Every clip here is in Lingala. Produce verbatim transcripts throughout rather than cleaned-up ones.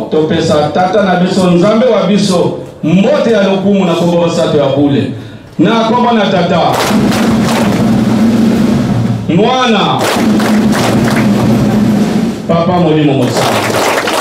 lelo topesa tata na biso nzambe wa biso mbote ya lokumu na kombo basato ya bule na kombo na tata mwana papa molimo mosaka.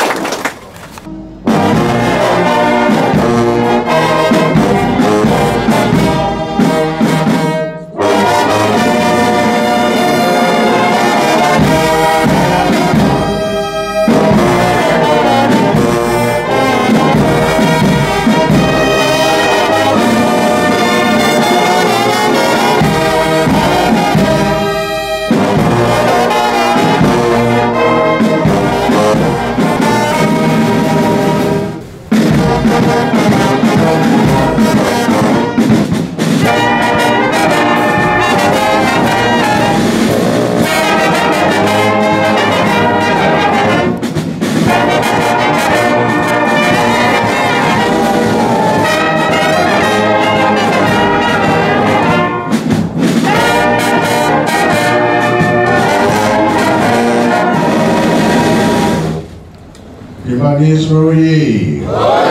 Humanisme oye!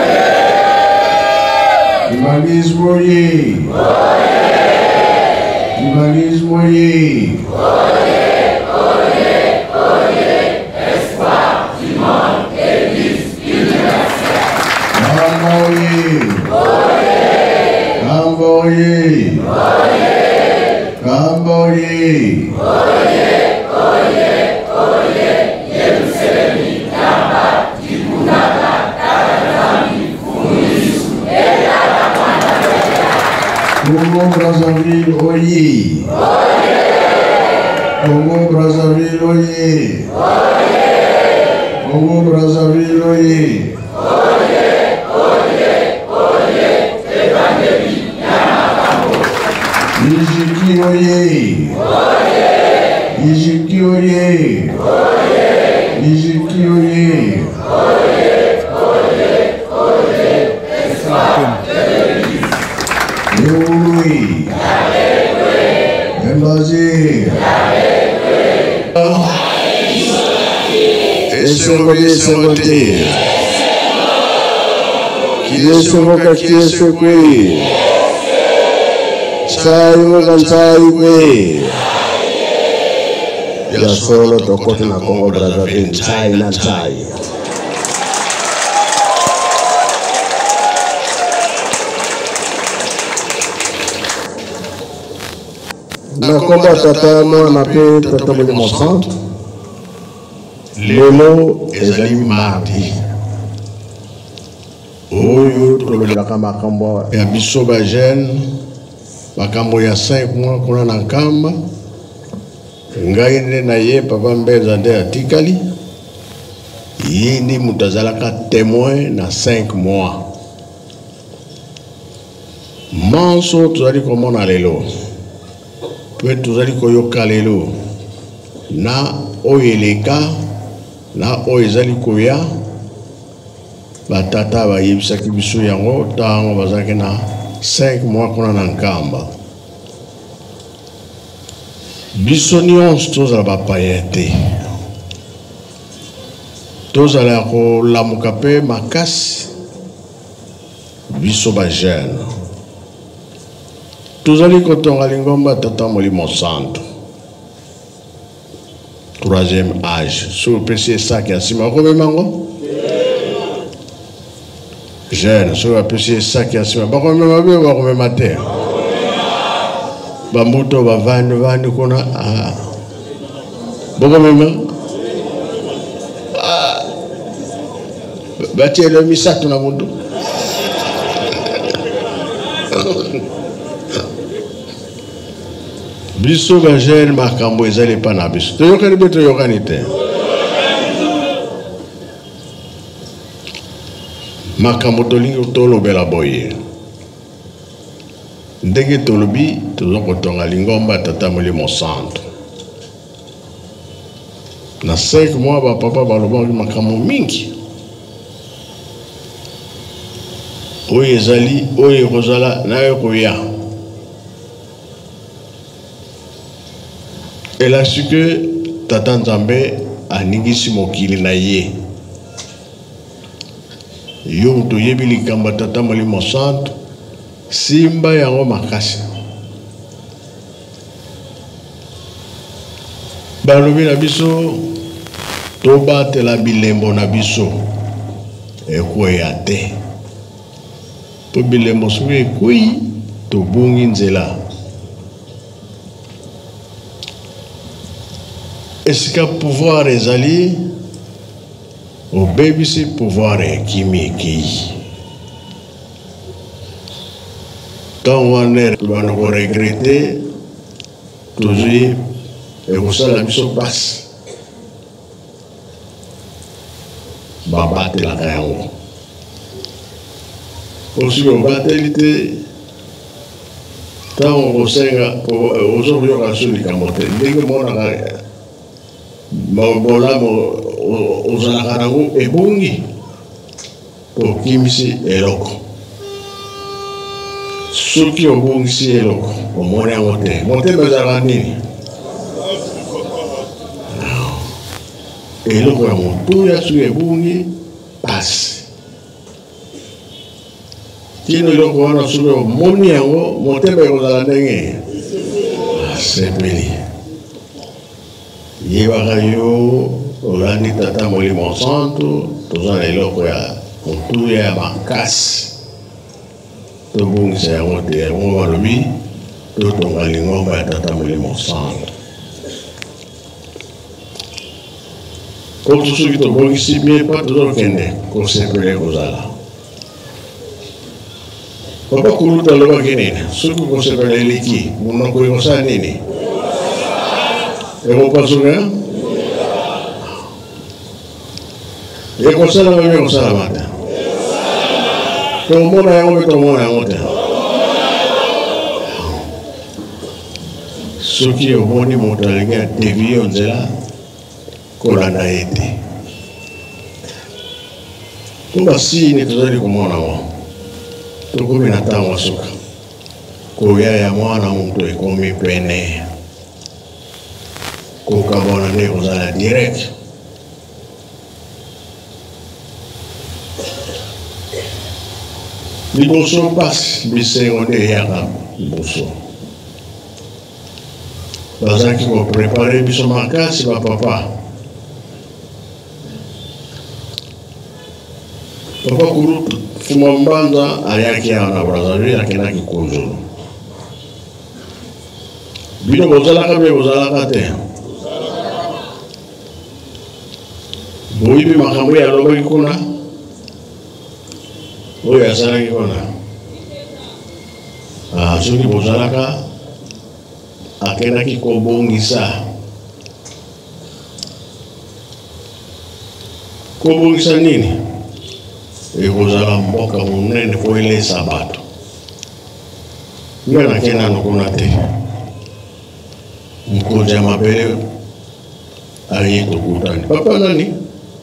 Humanisme oye! Humanisme oye! Espoir, Timon, Église, universelle. Kamba oye! Kamba oye! Kamba oye! Congo Brazzaville oye! Congo Brazzaville oye! Congo Brazzaville oye! Ijiki oye! Ijiki oye! Ijiki oye! Eoui! Embazi! Esengoli esengoti! Kiesengoka kiesekwi! Chaiwoka nchaikwi! Ya solo tokoti na Congo Brazzaville chai na chai. Na komba tata mwana pe tata molimo centre lelo ezali mardi oyo tolobelaka makambo ya biso ba jeune makambo ya cinq mois kuna na nkamba ngai nde na ye papa Mbeza nde atikali ye ndi moto azalaka témoin na cinq mois manso tozali komona lelo pe tozali koyoka lelo na oyo eleka na oyo ezali koya batata bayebisaki biso yango ntango bazalaki na cinq mois kuna na nkamba biso nyonso tozala bapaya te tozala kolamuka mpe makasi biso bajeune tozali kotonga lingomba tata molimo centre troisième âge sur le P C S qui a sima komemango jeune sur le P C S qui a sima bakomema be bakomema te bambuto bavandi vandi kuna ah bakomema ah batiele misato na mundu biso ba jeune makambo ezali pa na biso toyokani be toyokani te makambo tolingi tolobela boye ndenge tolobi tozokotonga lingomba tata molimo centre na cinq mois bapapa balobaki makambo mingi oyo ezali oyo ekozala nayo koya. Elle a su que Tata Nzambe a ningisi mokili na ye. yo to yebili kamba tata molimo santo simba yango makasi balobi na biso tobatela bilembo na biso ekweya te po bilembo soki ekwei tobungi nzela esika pouvoir ezali obebisi pouvoir ekimi ekei ntango wana tobanda koregrete tozwi ekosala biso mpasi babatelaka yango osoki obateli te ntango okosenga ozokoyoka so likambo te ndenge monaka bolamu ozalaka nango ebongi pokimisi eloko soki obongisi eloko omoni yango te motema ezalaka nini eloko ya motuya soki ebongi pasi tino eloko wana soki omoni yango motema ekozala ndenge asepeli yebaka yo olandi tata molimo santo toza na eloko ya motuya ya makasi tobongisa yango te yango balobi totonga lingomba ya tata molimo santo koto soki tobongisi bie pa tozokende kosepele kozala papa kuluta alobaki nini soki kosepele eleki monoko ekosala nini ekopasuka ekosala mami ekosala mata tomona yango mpe tomona yango te soki omoni moto alingi adevie yo nzela kolanda ye te po basini tozali komona ngo tokomi na ntango suka koya ya mwana moto ekomi pene kokabona nde kozala direct liboso mpasi bisengo nde eyaka liboso bazalaki koprepare biso makasi bapapa papa kulutu fuma mbanza ayaki awa na Brazzaville akendaki Kunjulu bino bozalaka mpe bozalaka te boyibi makambo oyo alobaki kuna oyo asalaki kuna soki bozalaka akendaki kobongisa kobongisa nini ekozala mboka monene po elesa bato nga nakendano kuna te mokonzi ya mabele aye tokutani papa nani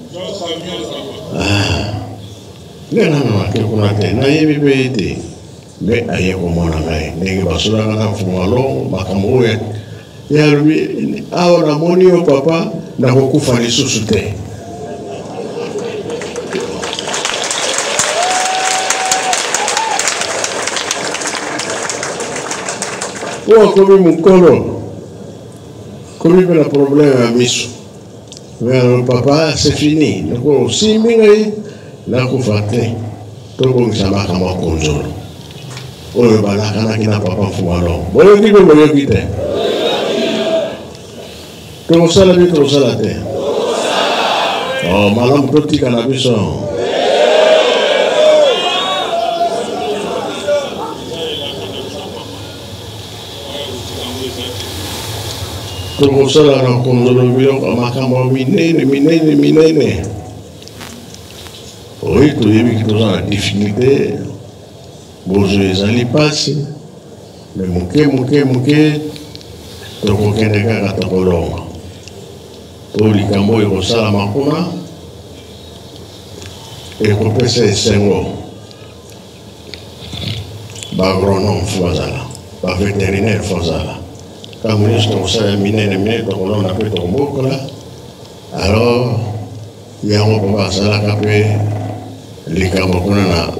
nga nano nake kuna te nayebi mpe ete mpe aye komona ngai ndenge basolaka na mfumu alongo makambo oyo yalobi awa namoni yo papa nakokufa lisusu te oyo akomi mokolo komi mpe na problème ya miso mais papa c'est fini nako osimbi ngai nakufa te tobongisa makambo ya Kunjulu oyo balakanaki na papa mfumu alongo boyoki mpe boyoki te tokosala mpe tokosala te malamu totika na biso tokosala na Kunjulu biloko makambo minene minene minene oyo toyebiki toza na difficulté bozwi ezali pasi me moke moke moke tokokende kaka tokolonga po likambo oyo ekosalama kuna ekopesa esengo baagronome fo bazala bavétérinaire fo bazala kambo nyonso tokosala minene minene tokolonda mpe tokombokola alors yango mpo bazalaka mpe les Kamakuna na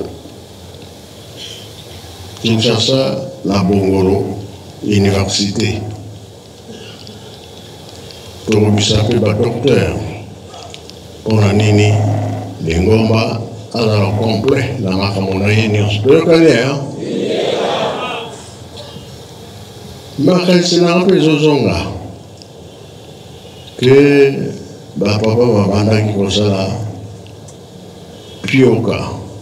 Kinshasa, la Bongolo, Université. Pour lui s'appeler docteur. Pour la Nini, les Ngomba, à la complet, la Makamona Union. Tu le connais, hein? Makal Sénat, les Ozonga. Que, bah, papa va banda qui comme ça là, Pioka.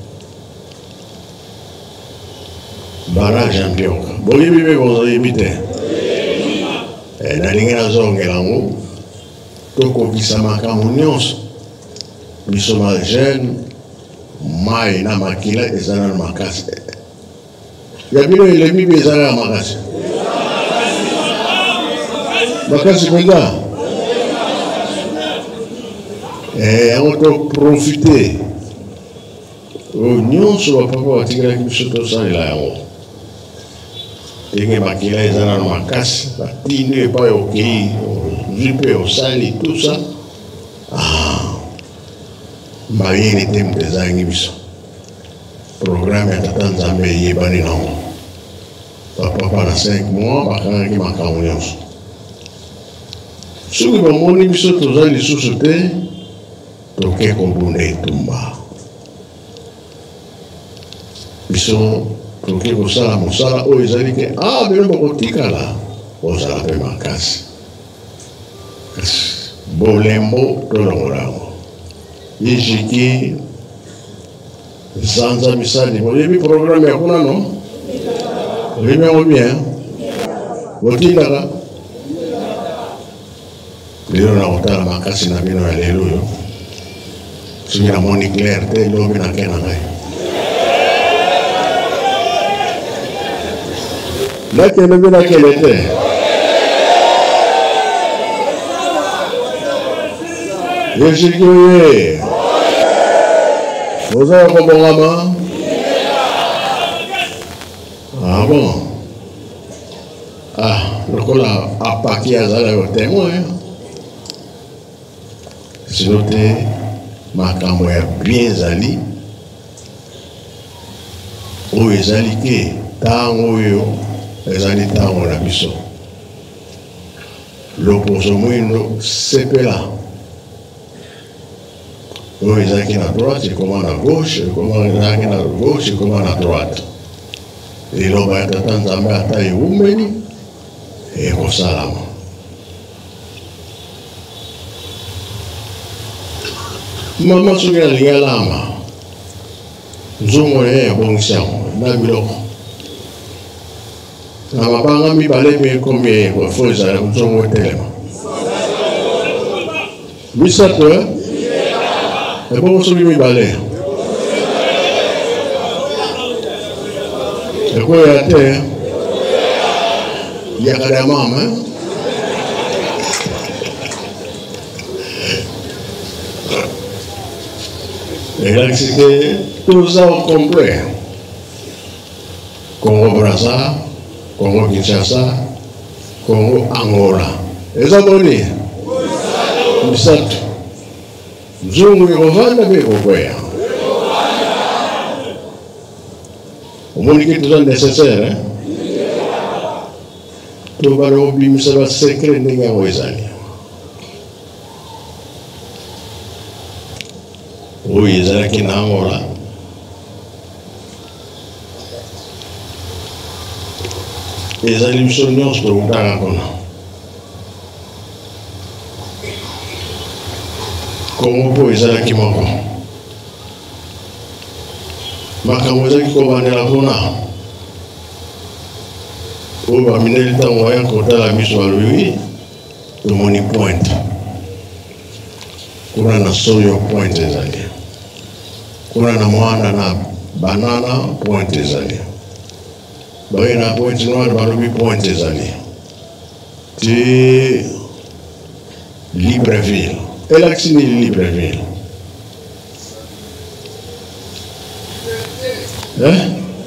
Barrage en Pioka. Bon, il y a vous avez habité. Et dans les raisons, il y a un mot. Toko Kisamaka Mounions. Nous sommes jeunes. Mai na makila ezana makasi. Ya bino ile bibi ezana makasi. Makasi kwenda. Eh, on doit profiter. Union sur papa wa tigre qui se to ça là yo. Tinge makila ezana makasi, batine pa yo ki, jipe o sali tout ça. Ah. Marie tem des biso. Programme ya tata Nzambe yebani nango. Papa pendant cinq mois, bakanga ki makambo nyonso. Soki bamoni biso toza lisusu te, toke kobunda etumba. Biso toke kosala mosala oyo ezali ke ah bino bokotikala ozala mpe makasi. Kasi bolembo tolongola yango. Yejiki Zanza Misali. Vous avez vu le programme à quoi non? Vous avez bien bien. Vous avez dit là. Lelo na otala makasi na bino ya lelo yo. Soki na moni clair te lobi na kena ngai. La kena bina kele te. Yejiki oye. Vous avez un bon maman? Ah bon? Ah, le coup là, à Paki à Zala au témoin. C'est noté, ma caméra bien zali. Où est zali qui? Tango yo, zali tango la biso. L'opposition mouino, c'est là. Oui, ils sont à droite, ils commandent à gauche, ils commandent à gauche, ils commandent à droite. Et l'homme va être en train de tailler où meni et comme ça là. Maman se regarde les lames. Zongo est bon sang, n'a vu l'eau. Na mabanga mi balé mais combien il faut ça zongo tellement. Oui ça peut. Et bon, celui qui balai. Et quoi, il y a terre? Il y a des mamans, hein? Et là, c'est tout ça au complet. Congo Brazza, Congo Kinshasa, Congo Angola. Et ça, on est. Nous sommes. Zungu yovanda beko kwea. Omoni kitu za nécessaire, hein? To balo bimisa ba secret ndenge wezali. Oui, ezala ki na Angola. Ezali biso nyonso tokutaka kona. Congo ezalaki moko makambo ezalaki kobandela mpona oyo bamineli ntango baya kotala biso balobi tomoni pointe kuna na soyo pointe ezali kuna na mwana na banana pointe ezali baye na pointe noire balobi pointe ezali ti Libreville. Élection Libreville. Hein?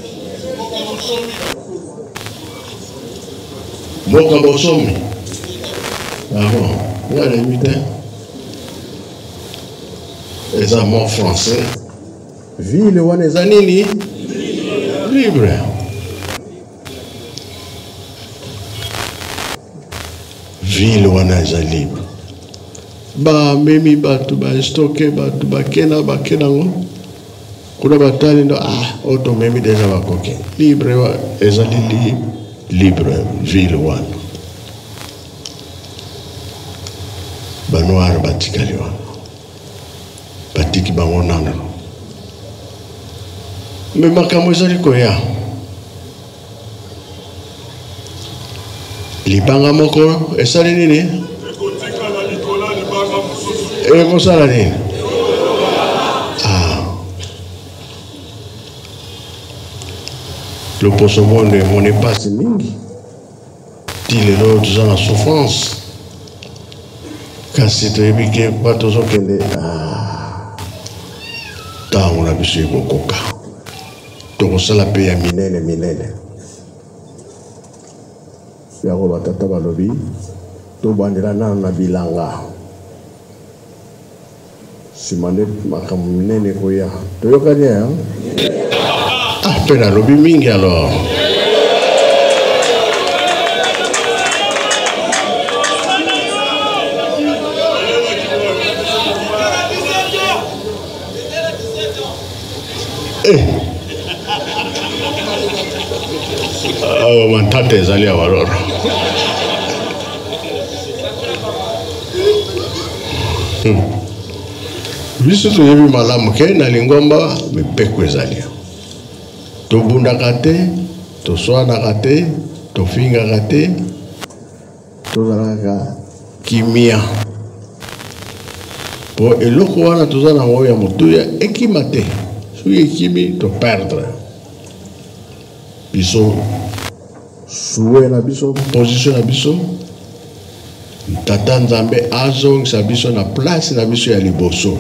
Moka Bosomi. Ah bon? Il y a les mutins. Les amants français. ville wana eza nini libre. Ville wana eza libre. Ba memi batu ba stocké batu ba kena ba kenango kuna batali ndo ah auto memi deja bakoke libre wa eza li libre ville wana banoir batikali wana batiki bango nano me makambo ezali koya libanga moko esali nini ekosala nini ah loposo monde mone pasi mingi ti lelo toza na souffrance kasi toyebi ke mpa tozokende ah ntango na biso ekokoka tokosala mpe ya minene minene yango batata balobi tobandela nano na bilanga simane makambo minene koya toyokani ya ah mpe nalobi mingi alors eh awa mantata ezali awa loro hmm. biso toyebi malamu ke na lingomba mipeko ezali tobundaka te toswanaka te tofingaka te tozalaka kimia po eloko wana toza nango ya motuya ekima te soki ekimi toperdre biso suwe na biso position na biso tata nzambe azongisa biso na place na biso ya liboso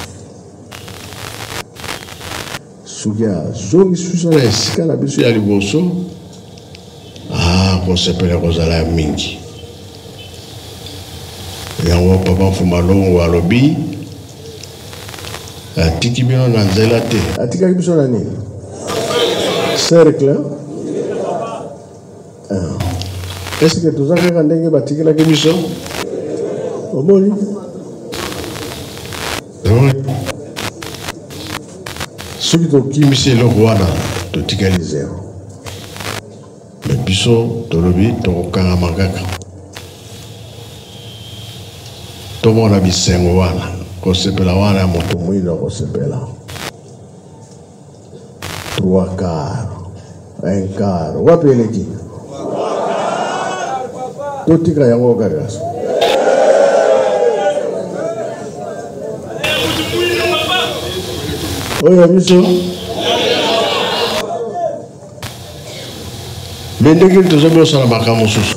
soki azongisi biso na esika na biso ya liboso ah kosepela kozala ya mingi yango papa Mfuma Longo alobi atiki bino na nzela te atikaki biso na nini cercle est-ce que tout ça kaka ndenge batikelaki biso omoni soki tokimisi eloko wana totikali zero me biso tolobi tokokangama kaka tomona bisengo wana kosepela wana ya moto mwino kosepela trois quarts un quart wapi eleki totika yango kaka oyo biso bendeki tozobi osala makambo mosusu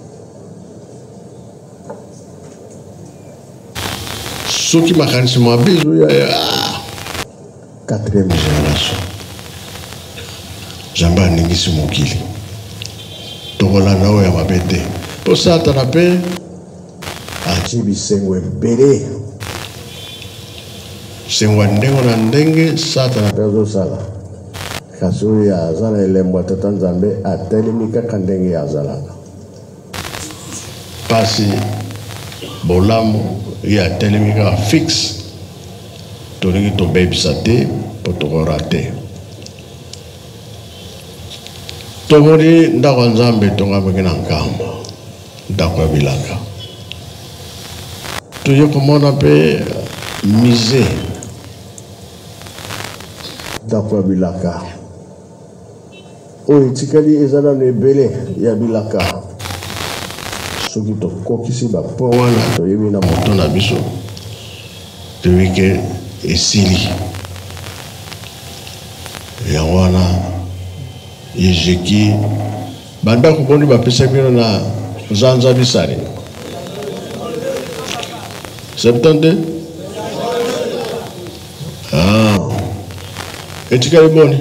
soki makanisi mabe ezoya quatrième génération nzambe aningisi mokili tokolanda oyo ya mabe te mpo satana mpe atie bisengo ebele sengo ya ndenge na ndenge satana mpe azosala kasi oyo aza na elembo ya tata nzambe atelemi kaka ndenge azalaka pasi bolamu ye atelemi kaka fixe tolingi tobebisa te mpo tokora te tomoni ndako ya nzambe tongambaki na nkamba ndako ya bilaka toye komona mpe mise ndako ya bilaka oyo etikali eza nano ebele ya bilaka soki tokokisi bapo wana toyebi na moto na biso toyebi ke esili yango wana yejeki bandako boni bapesaki bino na zanza bisari septante ah etikali boni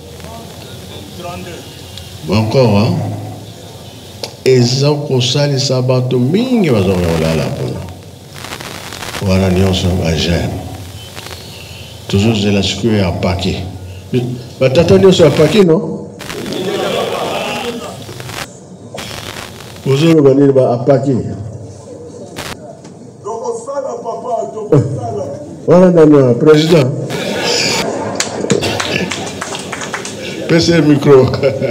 encore hein eza kosalisa bato mingi bazokolala mpona wana nyonso bagene toujours de la sécurité à paquet. Bah, t'attendais sur un paquet, non? Vous avez gagné à paquet. Voilà, non, président. Baissez le micro.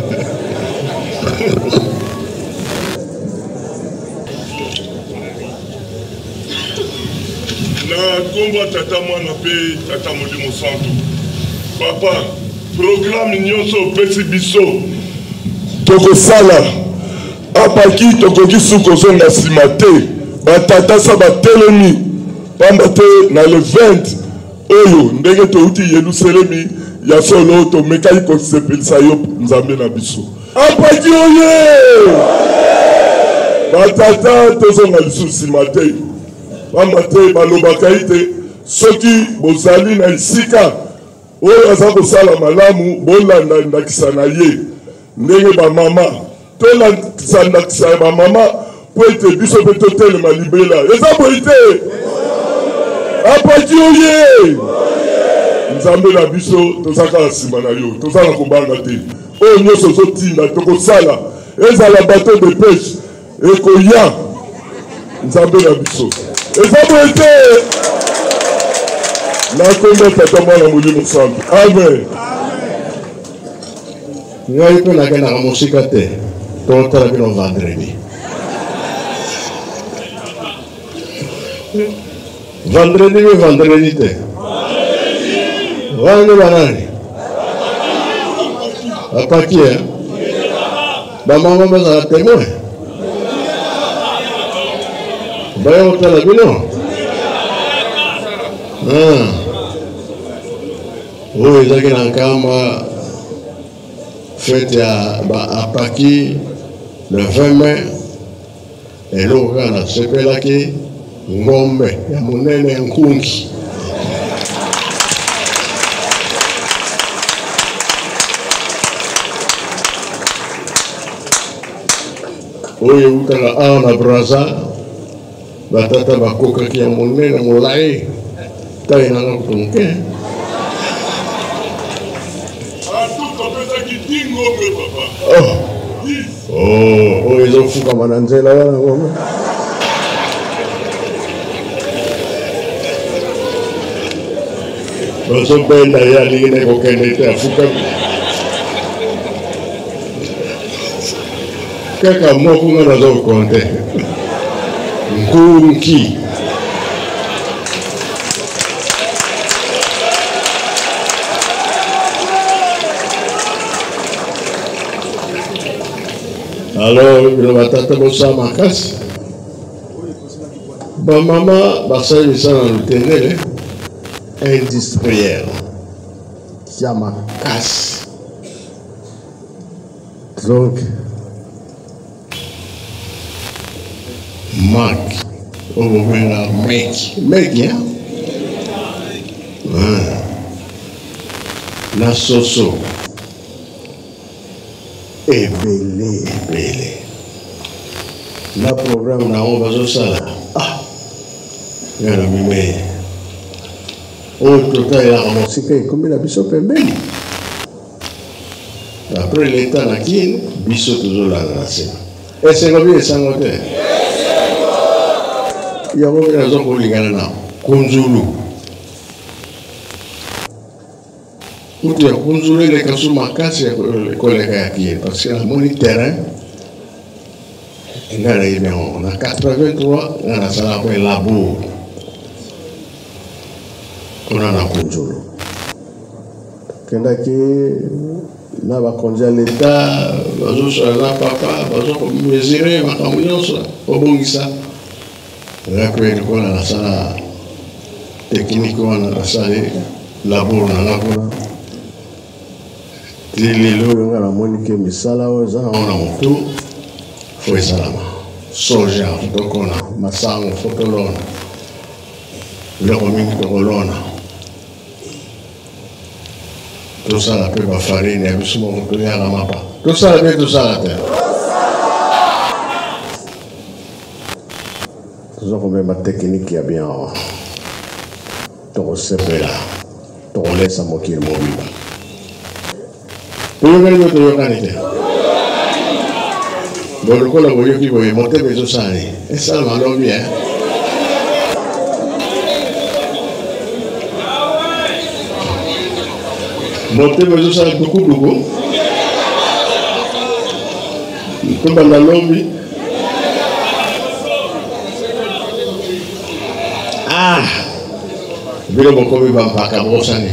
Na komba tata mwana pe tata Molimo Santo. Papa, programme nyonso pesi biso. Toko sala. Apaki tokoki suko zonga nsima te. Batata sa batelemi. Pamba te na le vingt oyo ndenge touti Yerusalemi ya solo tomekaki kosepelisa yo nzambe na biso. Apaki oye! Batata tozonga lisusu nsima te. Pamba te balobaka ite soki bozali na esika oyo aza kosala malamu bolanda ndakisa na ye ndenge bamama tolakisa ndakisa ya bamama po ete biso mpe totelema libela eza boye te apaki oye nzambe na biso tozaka na nsima na yo tozala kobanga te oyo nyonso ozotinda tokosala ezala bateau de pêche ekoya nzambe na biso eza boye te nakomba tata mwana Molimo Santo amen. Ngai mpe nakendaka mosika te totala bino vendredi vendredi mpe vendredi te wana banani apaki bamama bazala témoin baya kotala bino oyo ezalaki na nkamba fete ya baapaki le vingt mai eloko kaka nasepelaki ngombe ya monene ya nkungi oyo eutaka awa na Braza batata bakokaki ya monene molai tai nanga kutonke oh oyo ezofukama na nzela wana ngombe ozobenda ye alingi na kokende te afukami kaka moko nga nazokonte nkunki alors bino batata bosala makasi bamama basali misala na lutenele industriel ya makasi donc mak obobenga meki meki ya na soso ebele ebele na programme na ngo bazosala ah yana mime oyo totalelaka mosika ekomi na biso pembeni après leta na kini biso tozolanda na nsima esengo bi esango te yango mpe nazo kolingana na kunzulu kutu ya kunzulu eleka so makasi ya koleka ya kini parce que namoni terrain nga nayebi yango na quatre-vingt-trois nga nasala po elabour kuna na kunzulu kendaki na bakonzi ya leta bazosala na papa bazokomesure makambo nyonso obongisa ngape likona nasala tekniki wana nasali labour nanga kuna lelo oyo nga namoni ke misala oyo eza nango na motu fo esalama soja tokona masango fo tolona biloko mingi tokolona tosala mpe bafarine ya biso moko toyaka mapa tosala mpe tosala te toza komema tekiniki ya bien tokosepela tokolesa mokili mobimba. Toyokani yo toyokani te. Bolokola boyoki boye motema ezosali. Esala malobi eh. Motema ezosali dukuduku. Kumba na lobi. Ah, bila mokomi bampaka bosani.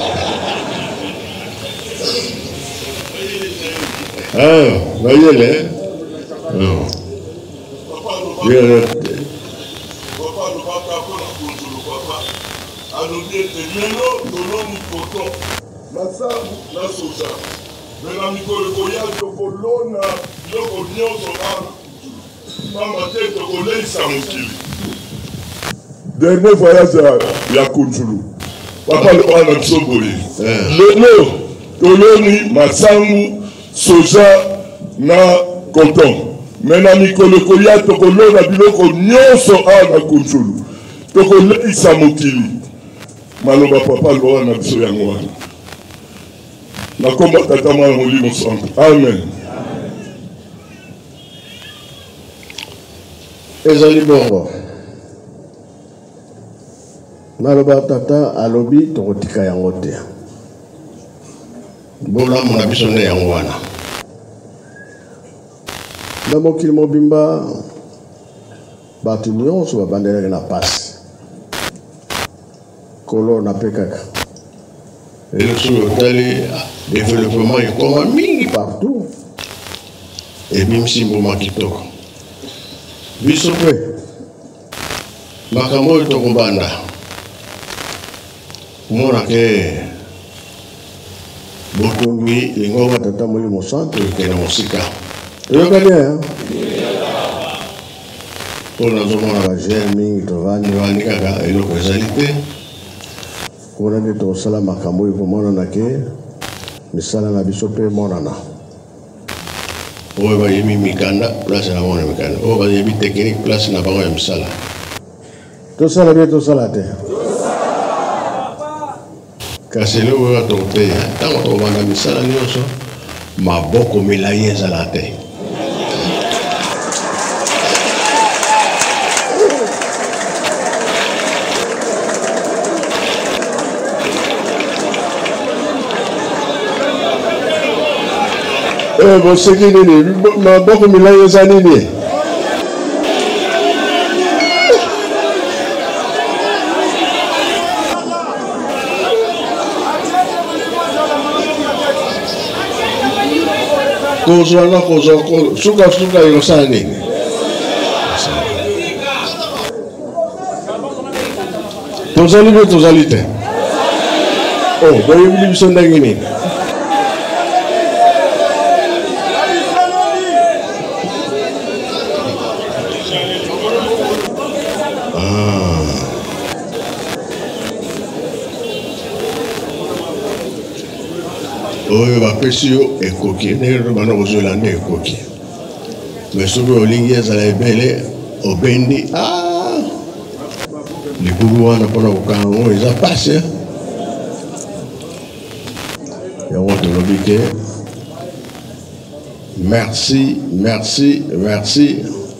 Ah, bayele. Non. Bien le. Papa ne va pas pour le papa. Alors bien tenelo doloni koto. Masabu na soja. Mena mikolo koya tokolona loko nyonso ana. Mama te tokolesa mokili. Dernier voyage à Yakunjulu. Papa le roi Natsoboli. Lelo, Toloni, Masangu, Soja, na Coton. Maintenant, Mikolo Koya, Tokolo, na Biloko, Nyonso à Yakunjulu. Tokolo, Isamokili. Maloba papa le roi Natsoyangwa. Na combat Tatama Moli Monsanto. Amen. Ezali bongo. Naloba tata alobi tokotika yango te. Bolamu na biso nde yango wana. Na mokili mobimba bato nyonso babandelaki na pasi. Kolo na pe kaka. Eleso yotali développement ekoma mingi partout. Ebimisi mbuma kitoko. Biso pe makambo oyo tokobanda. Mona ke botumbi lingonga tata moli mosanto ikena mosika. Yokani ya? Ona zomona ba jeune mingi tovani wani kaka eloko ezali te. Kuna nde tosala makambo oyo komonana ke misala na biso mpe emonana. Oyo bayebi mikanda place na bango ya mikanda. Oyo bayebi technique place na bango ya misala. Tosala bie tosala te. Kasi leo wewe tote tango tobanda misala nyonso maboko milayi ezala te. Eh, boseki nini maboko milayi ezala nini? Kozwa na kozwa suka suka yosala nini? Tozali be tozali te. Oh, boyebi biso ndenge nini? Oyo bapesi yo ekoki ndenge bana kozola nde ekoki mais soki olingi ezala ebele obendi ah likulu wana mpona kokanga ngo eza pasi yango tolobi ke merci merci merci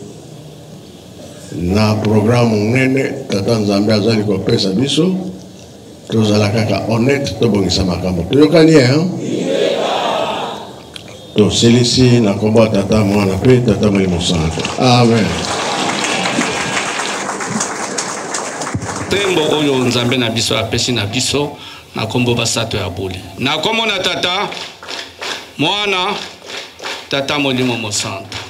na programme monene tata nzambe azali kopesa biso tozala kaka honnête tobongisa makambo toyokani hein. To selisi na komba tata mwana pe tata mali mosanto. Amen. Tembo oyo nzambe na biso apesi na biso na kombo basato ya bule. Na komona tata mwana tata molimo mosanto.